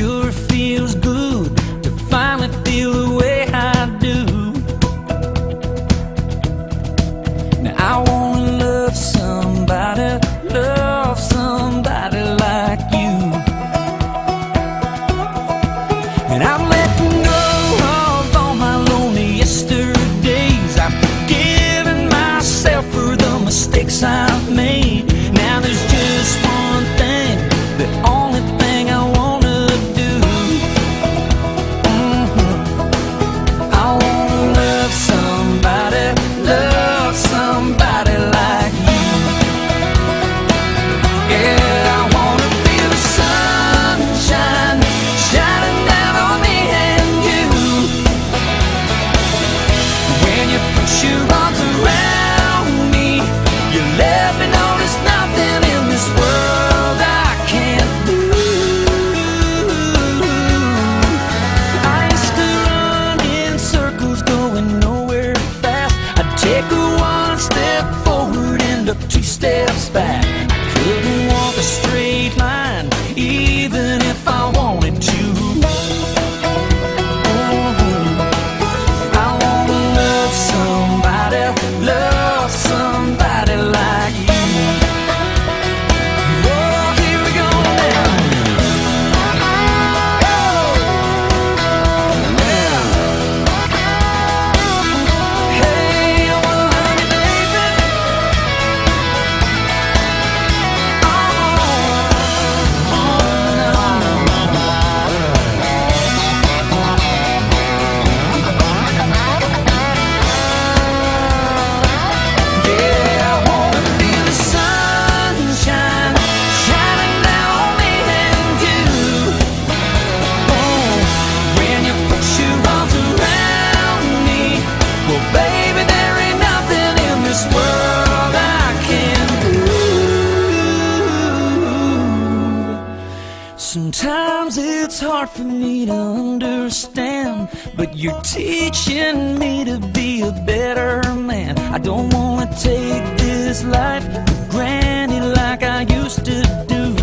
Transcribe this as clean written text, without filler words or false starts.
sure feels good to finally feel the way I do. Now I wanna love somebody like you. And I'm letting go of all my lonely yesterdays. I've forgiven myself for the mistakes I've made. Now there's just one thing, the only thing I wanna do. I wanna love somebody like you. Yeah, I wanna feel the sunshine shining down on me and you. When you put your arms around me, you let me know there's nothing in this world I can't do. I used to run in circles going nowhere fast. I'd take one step forward, end up two steps back. Couldn't walk a straight line, even if I wanted to. I wanna love somebody like you. Oh, here we go now. Hey, I wanna love you, baby. Sometimes it's hard for me to understand, but you're teaching me to be a better man. I don't wanna take this life for granted like I used to do.